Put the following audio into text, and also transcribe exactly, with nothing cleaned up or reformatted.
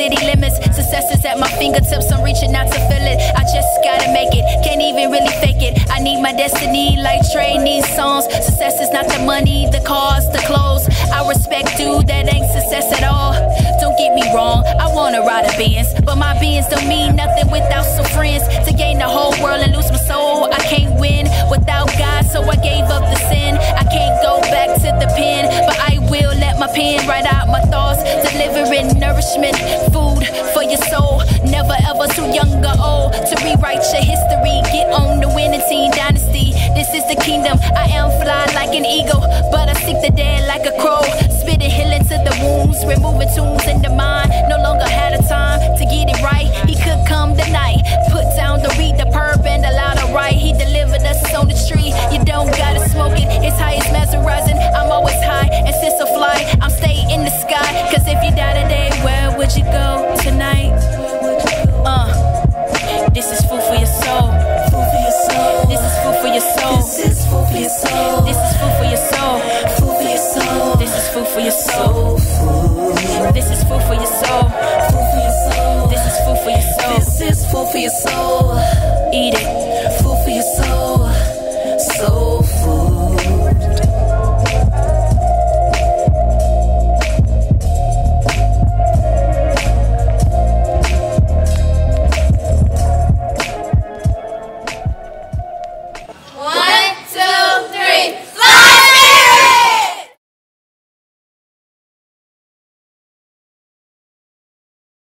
city limits. Success is at my fingertips, I'm reaching out to feel it. I just gotta make it, can't even really fake it. I need my destiny like Trey needs songs. Success is not the money, the cars, the clothes. I respect dude, that ain't success at all. Don't get me wrong, I wanna ride a Benz, but my Benz don't mean nothing without some friends. To gain the whole world and lose my soul, I can't win without God, so I gave up the sin. I can't go back to the pen, but I will let my pen write out my thoughts, delivering nourishment, food for your soul. Never ever too young or old to rewrite your history. Get on the winning team, dynasty. This is the kingdom. I am fly like an eagle, but I seek the dead like a crow. Spitting healing to the wounds, removing tunes in the mind. No longer had a time to get it right. He could come tonight, put down the read, the perp and the louder right. He delivered us on the tree. You don't gotta smoke it. It's high, it's mesmerizing. I'm always high and since I fly, I'm staying in the sky. Cause if you die today, where would you go tonight? Uh, this is food for your soul. Food for your soul. This is food for your soul. This is food for your soul. This is food for your soul. Food for your soul. This is food for your soul. Soul food. This is food for your soul.